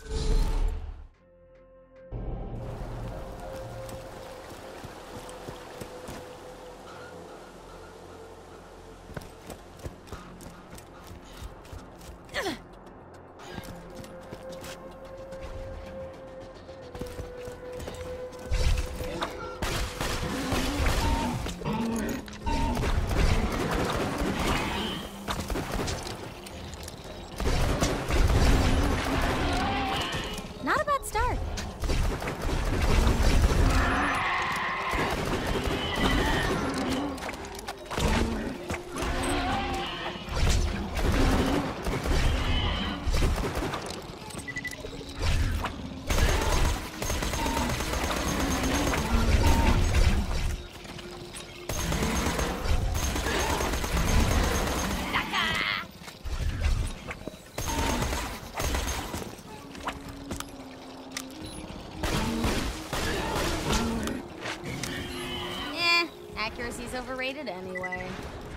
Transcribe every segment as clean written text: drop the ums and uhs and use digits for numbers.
Not a bad start. Accuracy's overrated anyway.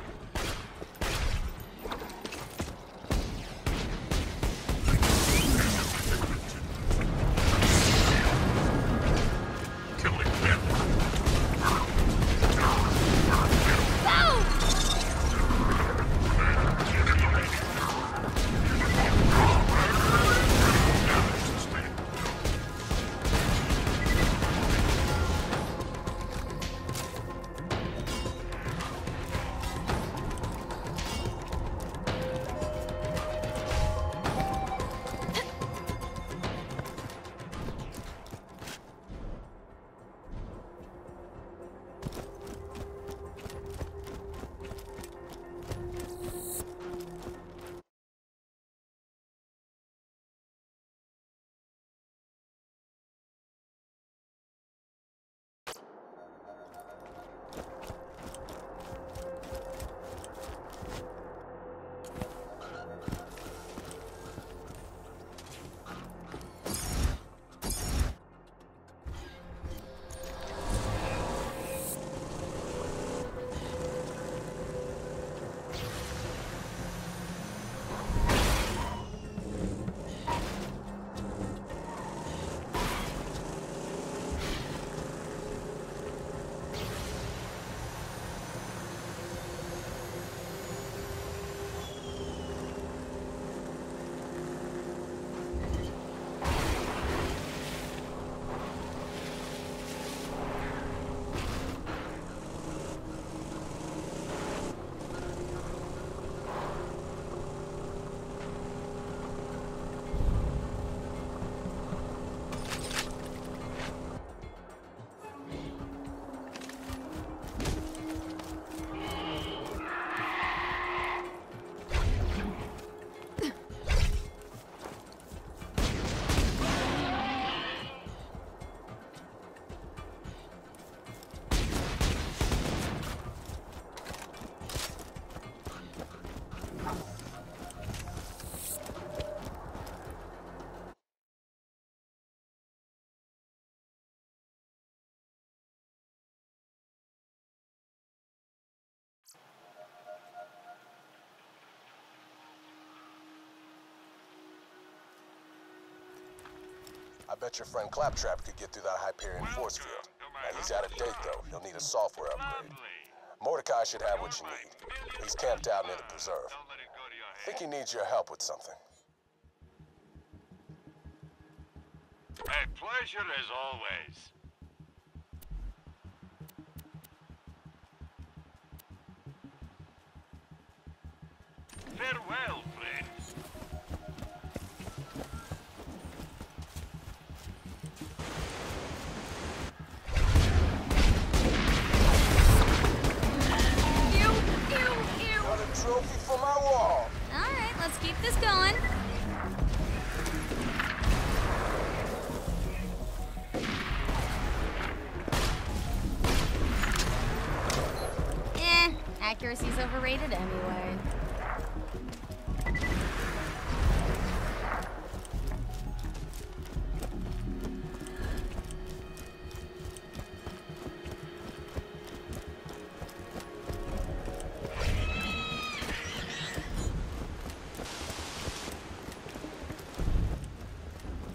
I bet your friend Claptrap could get through that Hyperion force field. Now, he's out of date, though. He'll need a software upgrade. Mordecai should have what you need. He's camped out near the preserve. I think he needs your help with something. A pleasure as always. Farewell, friends. Got a trophy for my wall. Alright, let's keep this going. Accuracy's overrated anyway.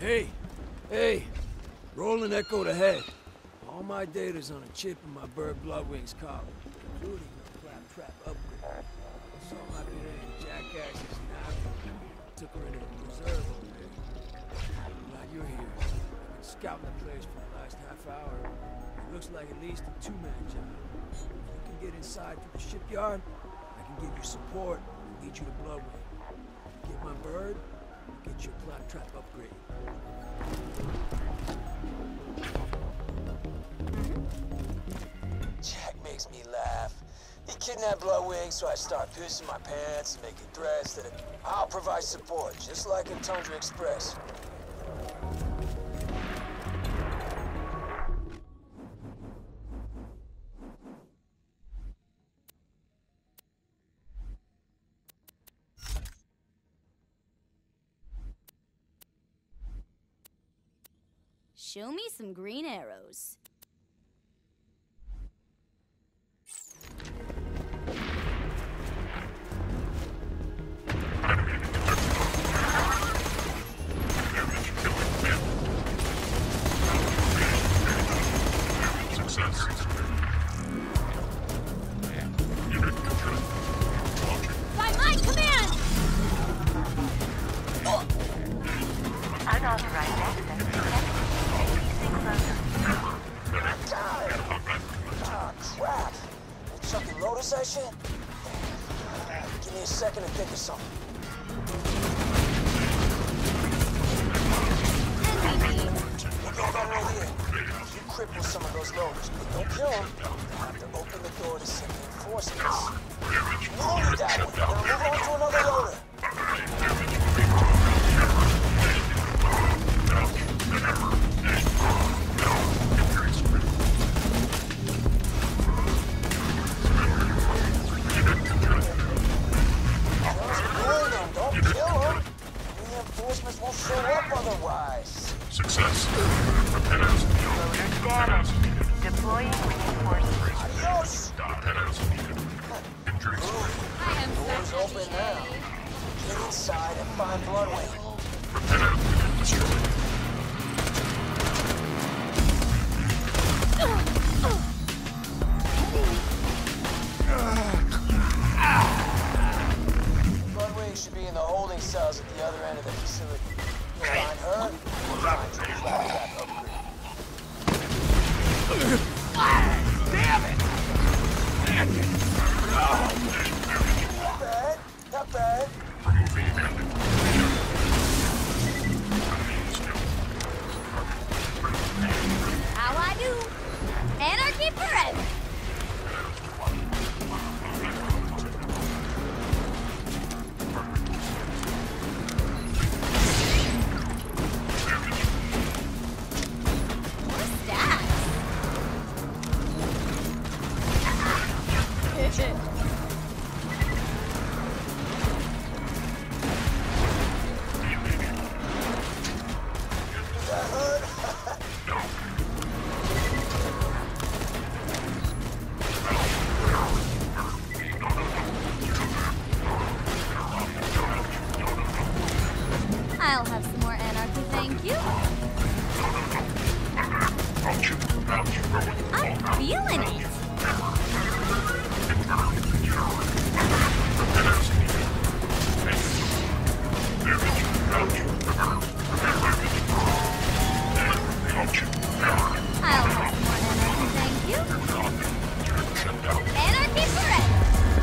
Hey! Hey! Rolling Echo to head. All my data's on a chip in my Bird Bloodwings collar, including the claptrap upgrade. Some Iberian jackasses now took her into the preserve over there. Glad you're here. I've been scouting the place for the last half hour. It looks like at least a two-man job. If you can get inside through the shipyard, I can give you support and lead you to Bloodwing. Get my bird, get your claptrap upgrade. Jack makes me laugh. He kidnapped Bloodwing, so I start pissing my pants and making threats that I'll provide support, just like in Tundra Express. Show me some green arrows. By my command! Unauthorized access detected. Ah, crap! You chucking loaders that shit? Give me a second to think of something. Look at that right here. You cripple some of those loaders, but don't kill them. I have to open the door to send reinforcements. You only got it. Now move on to another loader. Reinforcements won't show up otherwise. Success. Loader damaged. Deploying reinforcements. Adios! I am Doors such a open now. Get inside and find Bloodwing. Bloodwing should be in the holding cells at the other end of the facility. You'll find her, you'll find your claptrap upgrade. Damn it! Not bad, not bad. how I do. Anarchy forever. That hurt? I'll have some more anarchy, thank you. I'm feeling it. I'll have some more anarchy, thank you. Anarchy forever.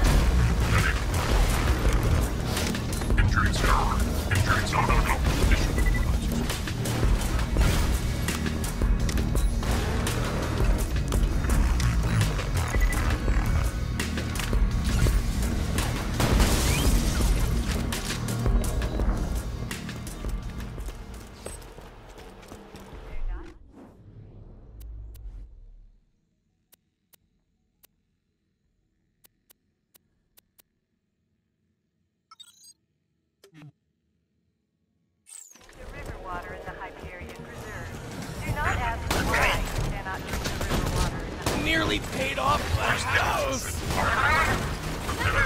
The river water in the Hyperion Preserve. Do not ask why you cannot drink the river water in the Nearly paid off last house! Number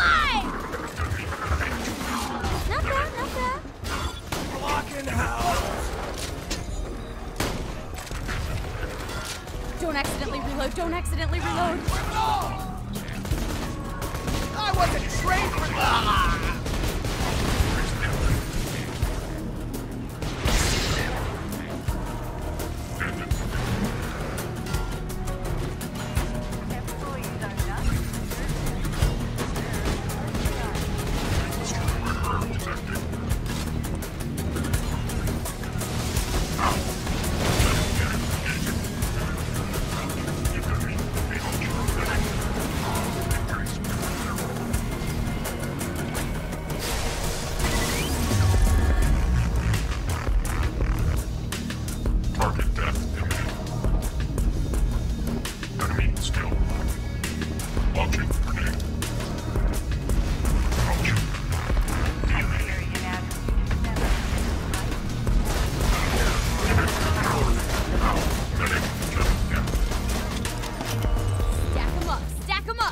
505! Not bad, not bad. Blocking house! Don't accidentally reload. Don't accidentally reload. I wasn't trained for that! Employees are not considered. Target death imminent. Enemy still. Launching grenade. Launching. Hyperion adds Stack 'em up. Stack 'em up.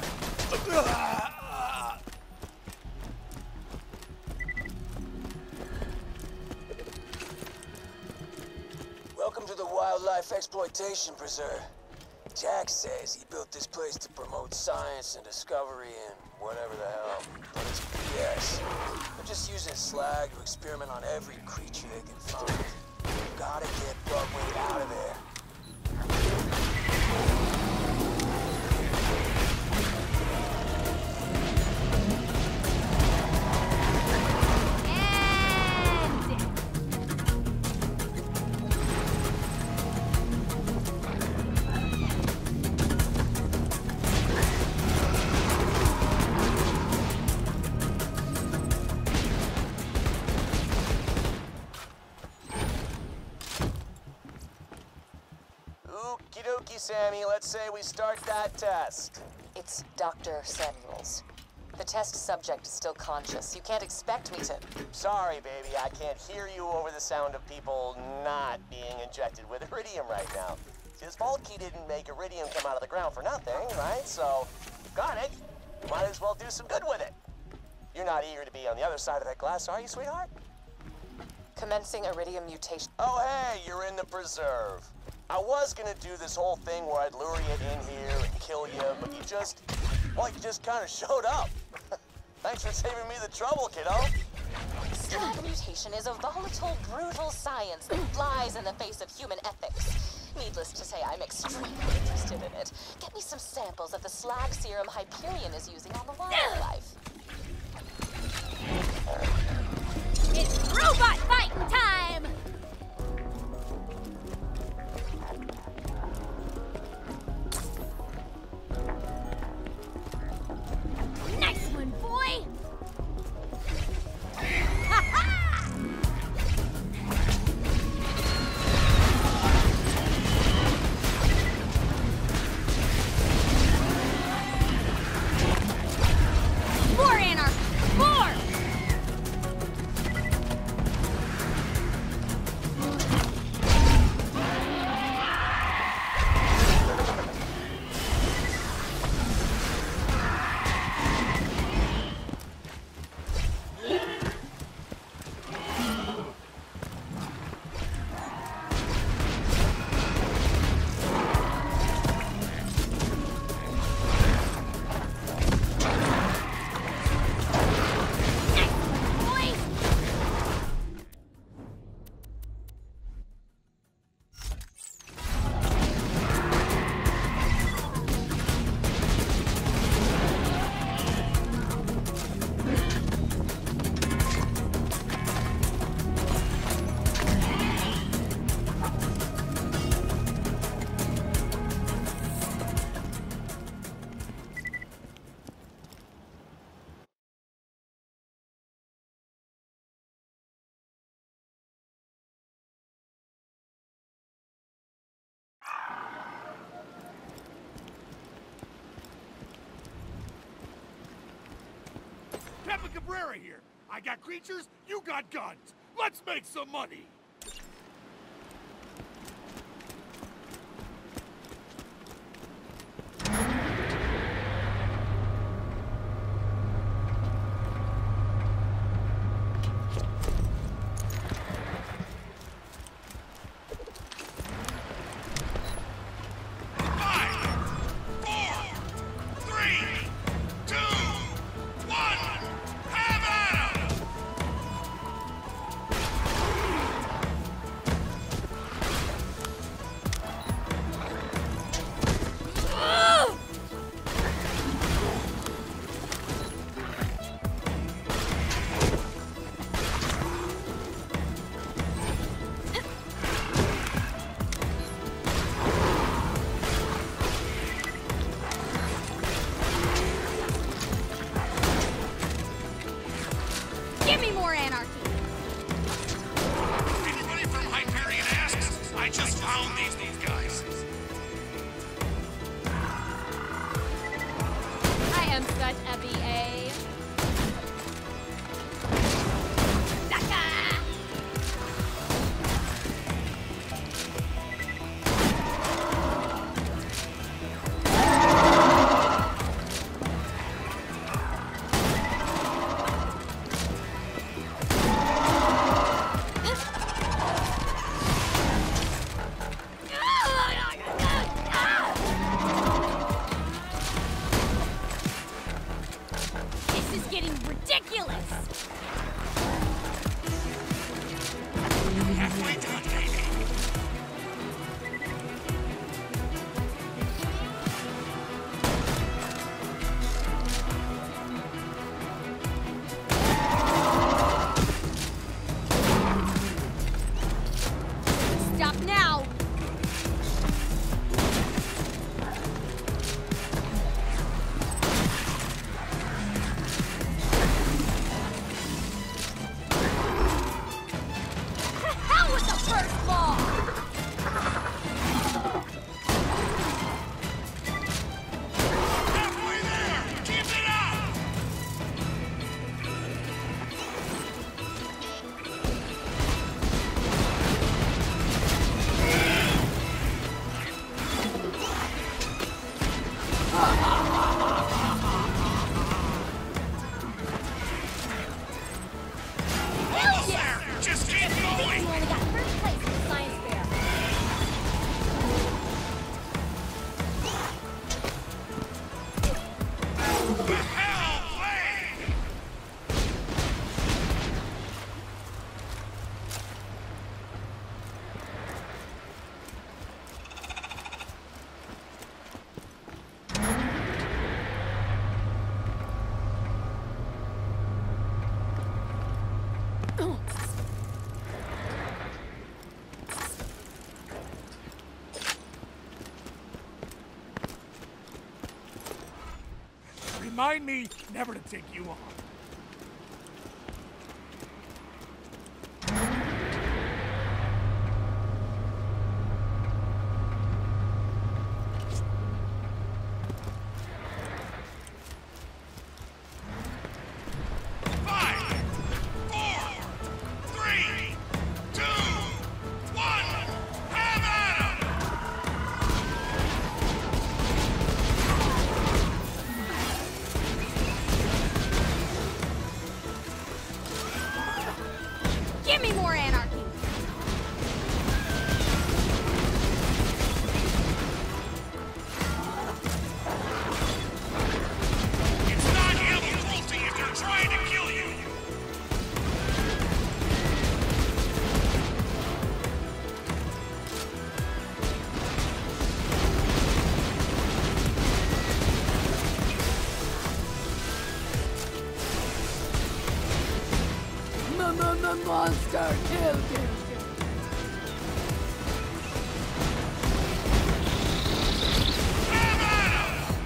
Welcome to the Wildlife Exploitation Preserve. Jack says he built this place to promote science and discovery and whatever the hell. But it's BS. They're just using slag to experiment on every creature they can find. Gotta get Bloodwing out of there. And Okie dokie, Sammy. Let's say we start that test. It's Dr. Samuels. The test subject is still conscious. You can't expect me to... Sorry, baby. I can't hear you over the sound of people not being injected with iridium right now. His Volky didn't make iridium come out of the ground for nothing, right? So, got it. Might as well do some good with it. You're not eager to be on the other side of that glass, are you, sweetheart? Commencing iridium mutation. Oh, hey, you're in the preserve. I was gonna do this whole thing where I'd lure you in here and kill you, but you just kind of showed up. Thanks for saving me the trouble, kiddo. Slag mutation is a volatile, brutal science that flies in the face of human ethics. Needless to say, I'm extremely interested in it. Get me some samples of the slag serum Hyperion is using on the wildlife. it's robot fighting time. Nice one, boy. Ha ha! More anarchy! More! Boy! Captain Cabrera here. I got creatures, you got guns. Let's make some money. such a BA. Sucker! This is getting ridiculous! Halfway done, baby. Stop now! How was the first ball? Halfway there! Keep it up! Almost there! Just keep going! You only got first place in the science fair. The hell, play! Remind me never to take you on. Five, four, three, two, one, have at 'em! Give me more anarchy! It's not animal cruelty if they're trying to kill you! Monster! Kill! Have at 'em!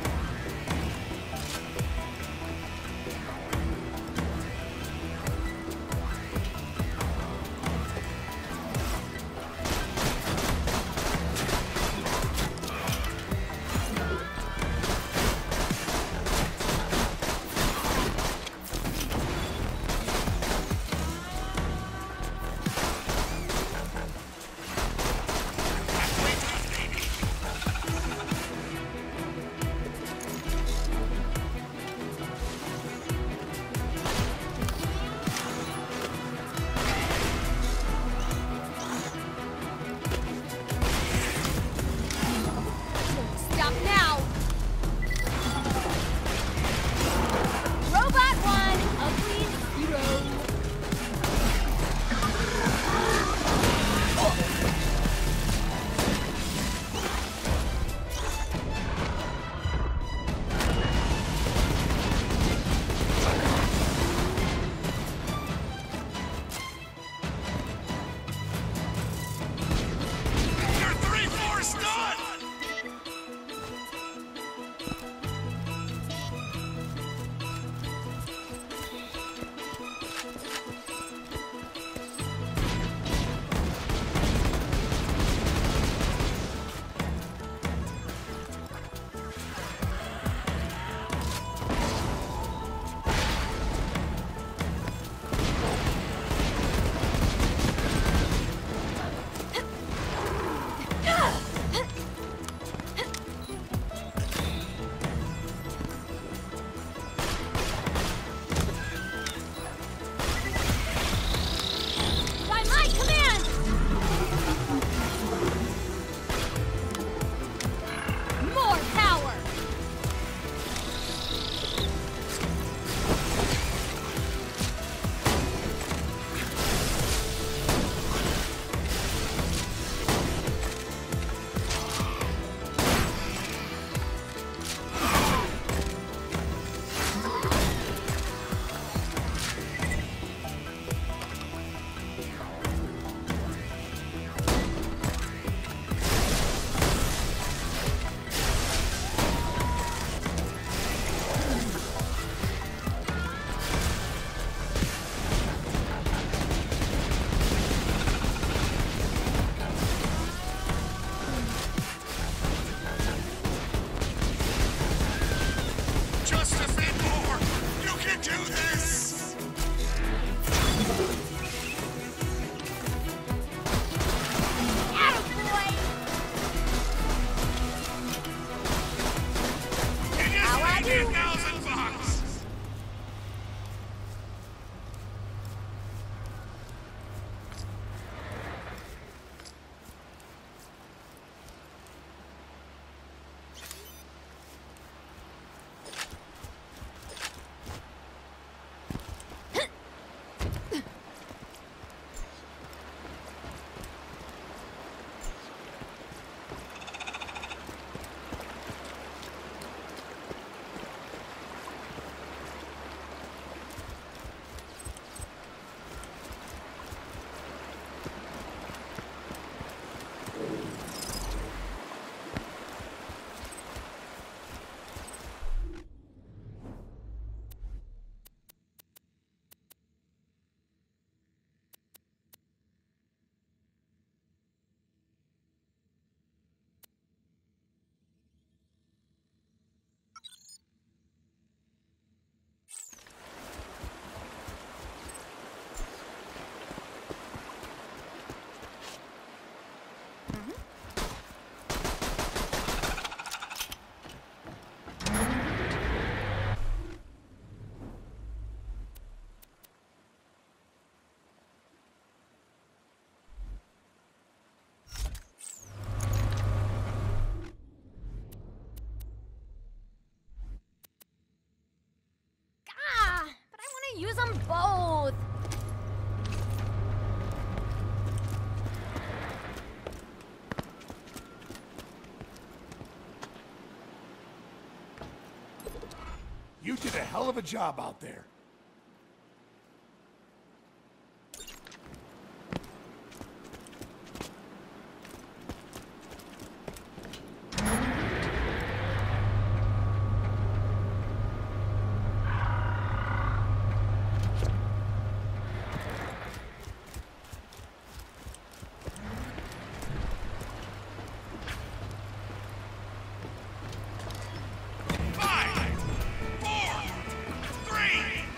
Just a bit more! You can do this! Attaboy! It is How I do? $80,000! But I want to use them both. You did a hell of a job out there. Five, four, three,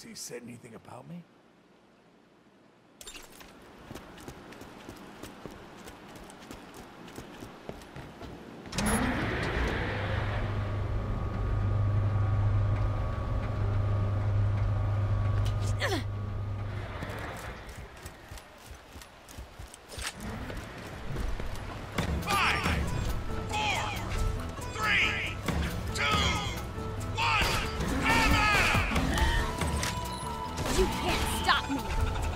He said anything about me? You can't stop me!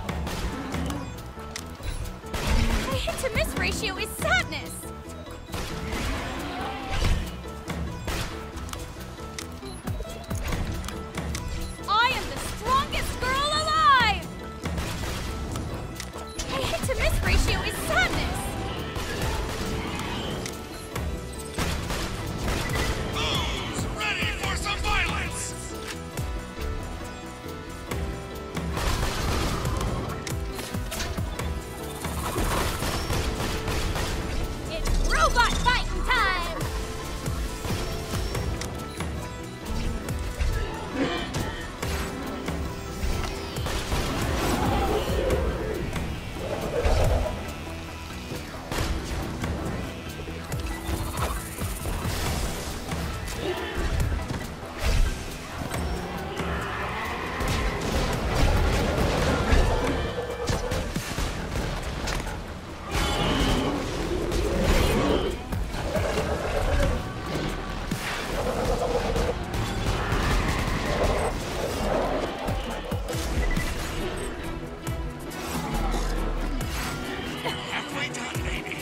My hit-to-miss ratio is sadness! I am the strongest girl alive! My hit-to-miss ratio is sadness! Who's ready for some violence? It's robot fighting time! Halfway done, baby.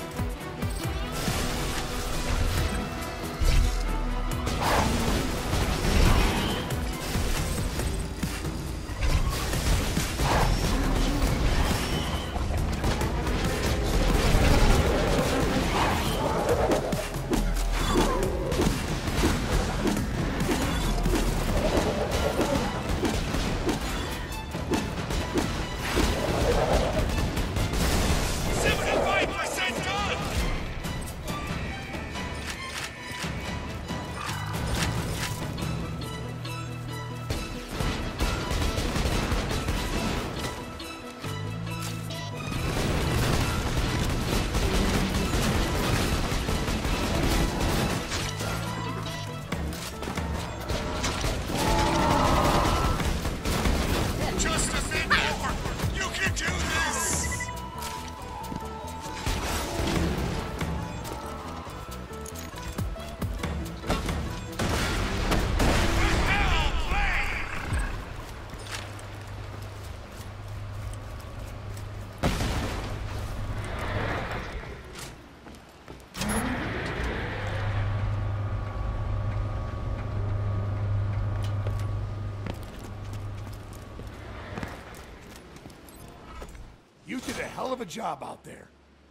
Just a minute! You can do this! You did a hell of a job out there.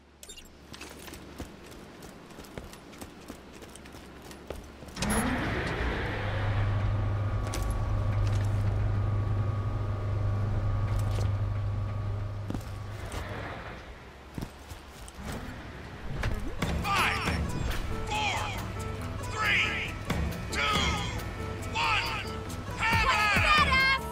Five, 4, 3, 2, 1, hammer!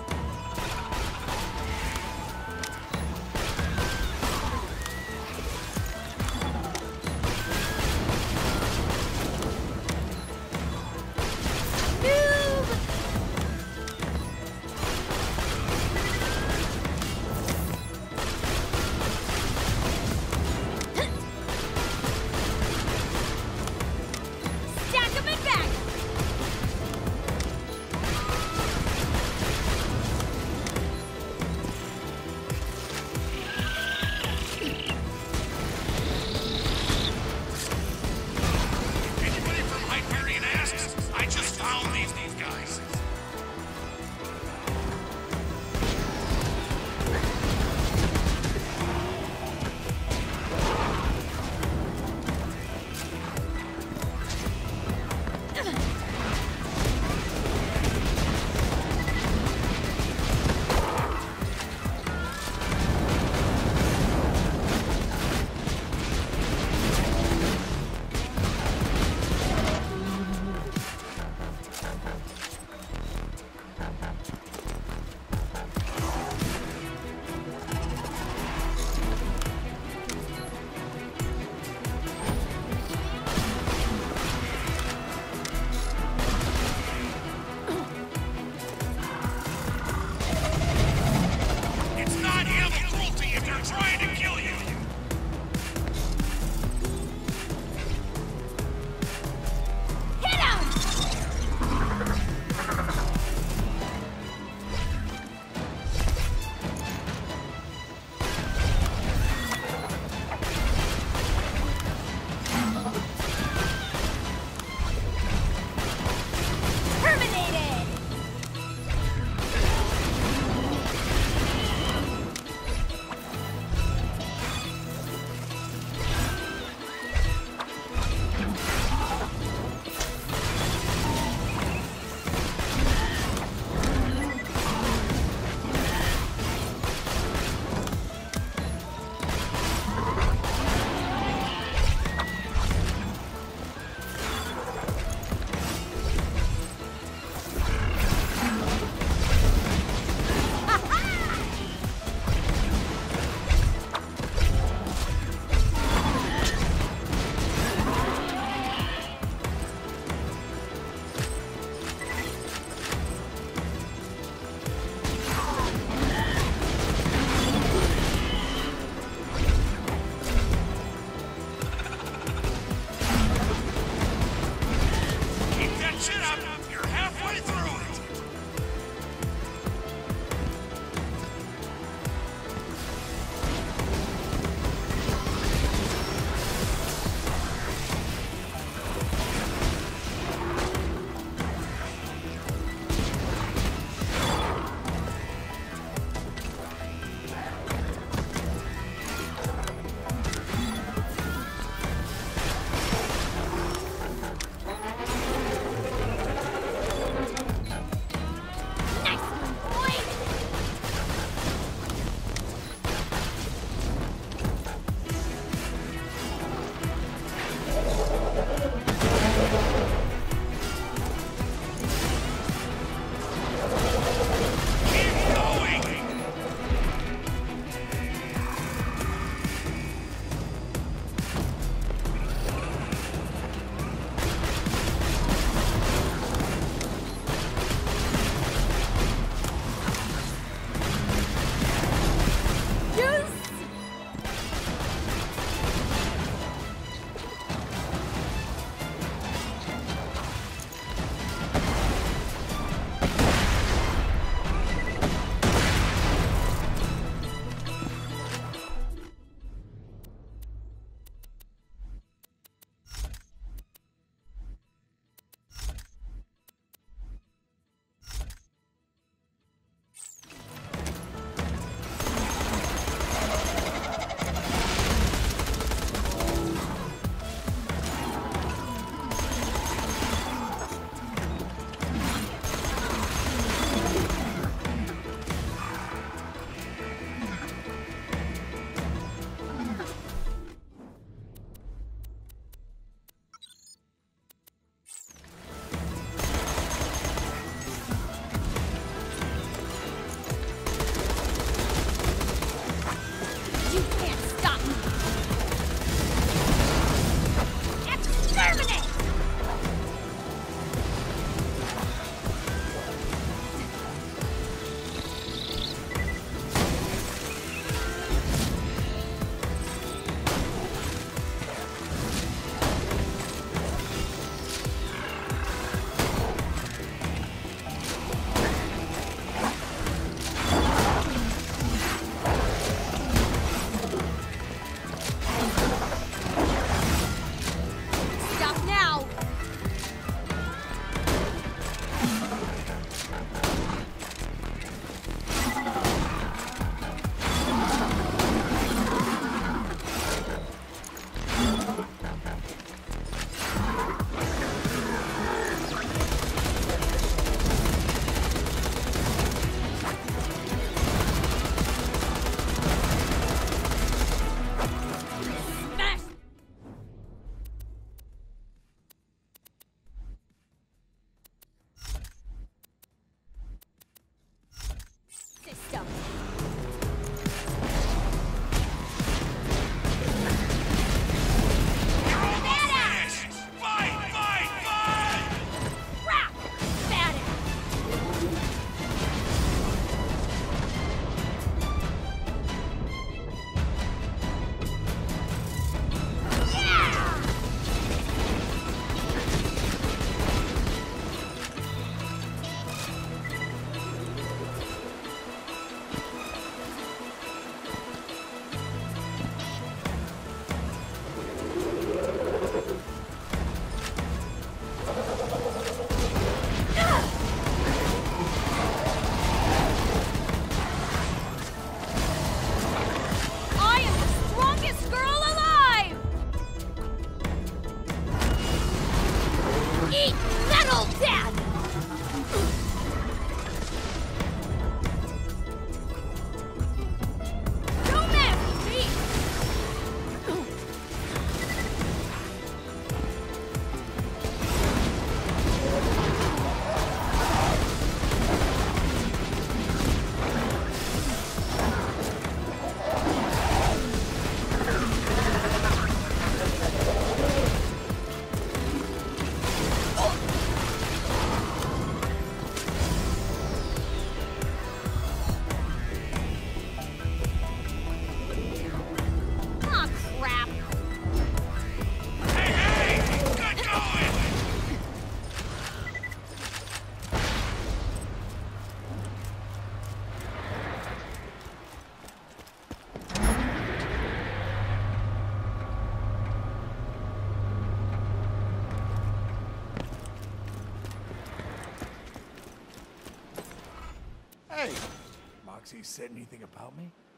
Hey, Moxie said anything about me?